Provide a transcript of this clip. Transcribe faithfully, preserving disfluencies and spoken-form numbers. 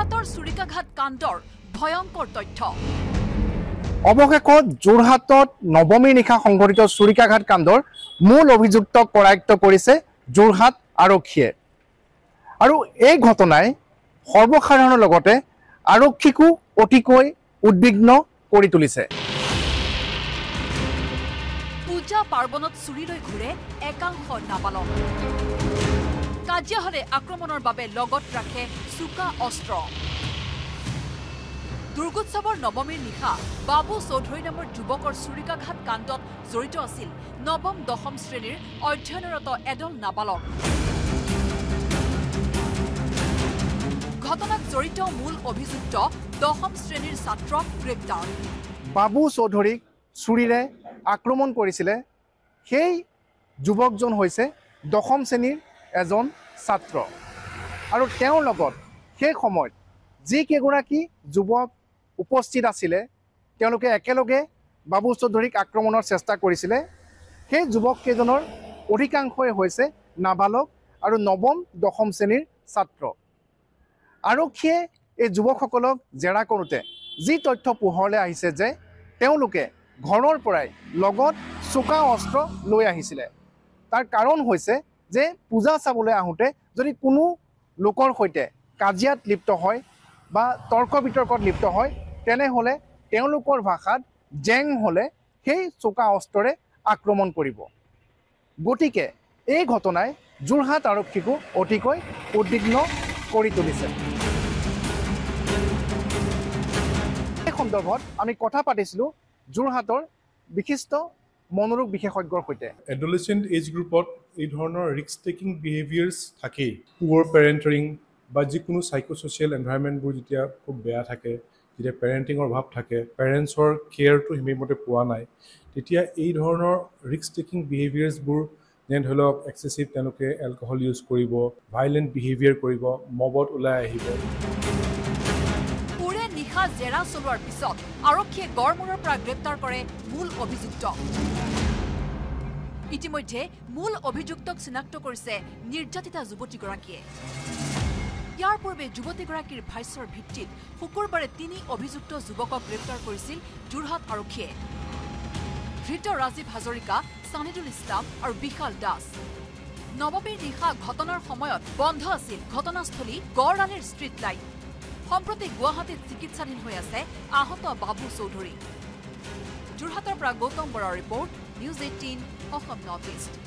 যোৰহাটৰ চুৰিকাঘাট কাণ্ডৰ ভয়ংকৰ তথ্য অৱশেষত যোৰহাটত নৱমীৰ নিশা সংঘটিত চুৰিকাঘাট কাণ্ডৰ মূল অভিযুক্তক কৰায়ত্ব কৰিছে যোৰহাট আৰক্ষীয়ে আৰু এই ঘটনাই সৰ্বসাধাৰণৰ লগতে আৰক্ষীকো অতিকৈ উদ্বিগ্ন কৰি তুলিছে পূজা পাৰ্বণত চুৰি লৈ ঘূৰে একাংশ নাবালক কাজিয়া হলে আক্ৰমণৰ বাবে লগত ৰাখে চুকা অস্ত্ৰ দুৰ্গোৎসৱৰ নৱমীৰ নিশা বাবু চৌধুৰী নামৰ যুৱকৰ চুৰিকাঘাট কাণ্ডত জড়িত আছিল নৱম দশম শ্ৰেণীৰ অধ্যয়নৰত এদল নাবালক ঘটনাত জড়িত মূল অভিযুক্ত দশম শ্ৰেণীৰ ছাত্ৰক গ্ৰেপ্তাৰ বাবু চৌধুৰীক চুৰিৰে আক্ৰমণ কৰিছিলে সেই যুৱকজন হৈছে দশম শ্ৰেণীৰ এজন ছাত্ৰ আৰু তেওঁৰ লগত সেই সময়ত যি কেইগৰাকী যুৱক উপস্থিত আছিলে তেওঁলোকে একেলগে বাবু চৌধুৰীক আক্ৰমণৰ চেষ্টা কৰিছিলে সেই যুৱক কেইজনৰ অধিকাংশই হৈছে নাবালক আৰু নৱম দশম শ্ৰেণীৰ ছাত্ৰ আৰক্ষীয়ে এই যুৱকসকলক জেৰা কৰোঁতে যি তথ্য পোহৰলৈ আহিছে যে তেওঁলোকে ঘৰৰ পৰাই লগত চোকা অস্ত্ৰ লৈ আহিছিলে তাৰ কাৰণ হৈছে যে পূজা চাবলৈ আহোঁতে যদি কোনো লোকৰ সৈতে কাজিয়াত লিপ্ত হয় বা তৰ্ক বিতৰ্কত লিপ্ত হয় তেনেহ'লে তেওঁলোকৰ ভাষাত জেং হ'লে সেই চোকা অস্ত্ৰৰে আক্ৰমণ কৰিব গতিকে এই ঘটনাই যোৰহাট আৰক্ষীকো অতিকৈ উদ্বিগ্ন কৰি তুলিছে এই সন্দৰ্ভত আমি কথা পাতিছিলোঁ যোৰহাটৰ বিশিষ্ট মনোৰোগ বিশেষজ্ঞৰ সৈতে এডোলেচেণ্ট এজ গ্ৰুপত এই ধৰণৰ ৰিস্ক টেকিং বিহেভিয়াৰ্ছ থাকেই পুৱাৰ পেৰেণ্টাৰিং বা যিকোনো সাইকোছ'চিয়েল এনভাইৰনমেণ্টবোৰ যেতিয়া খুব বেয়া থাকে যেতিয়া পেৰেণ্টিঙৰ অভাৱ থাকে পেৰেণ্টছৰ কেয়াৰটো সিমিমতে পোৱা নাই তেতিয়া এই ধৰণৰ ৰিস্ক টেকিং বিহেভিয়াৰ্ছবোৰ যেনে ধৰি লওক এক্সেচিভ তেওঁলোকে এলকহল ইউজ কৰিব ভাইলেণ্ট বিহেভিয়াৰ কৰিব মবত ওলাই আহিব পুৰে নিশা জেৰা চলোৱাৰ পিছত আৰক্ষীয়ে গড়মূৰৰ পৰা গ্ৰেপ্তাৰ কৰে মূল অভিযুক্ত ইতিমধ্যে মূল অভিযুক্তক চিনাক্ত কৰিছে নিৰ্যাতিতা যুৱতীগৰাকীয়ে ইয়াৰ পূৰ্বে যুৱতীগৰাকীৰ ভাষ্যৰ ভিত্তিত শুকুৰবাৰে তিনি অভিযুক্ত যুৱকক গ্ৰেপ্তাৰ কৰিছিল যোৰহাট আৰক্ষীয়ে ধৃত ৰাজীৱ হাজৰিকা সানিদুল ইছলাম আৰু বিশাল দাস নৱমীৰ নিশা ঘটনাৰ সময়ত বন্ধ আছিল ঘটনাস্থলী গড়ৰাণীৰ ষ্ট্ৰীট লাইট সম্প্ৰতি গুৱাহাটীত চিকিৎসাধীন হৈ আছে আহত বাবু চৌধুৰী যোৰহাটৰ পৰা গৌতম বৰাৰ report news eighteen Assam north east